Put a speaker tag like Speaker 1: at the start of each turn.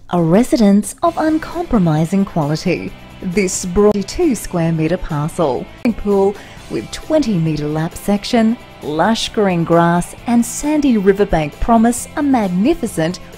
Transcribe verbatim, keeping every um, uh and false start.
Speaker 1: a residence of uncompromising quality. This forty-two square metre parcel, pool with twenty metre lap section, lush green grass and sandy riverbank promise a magnificent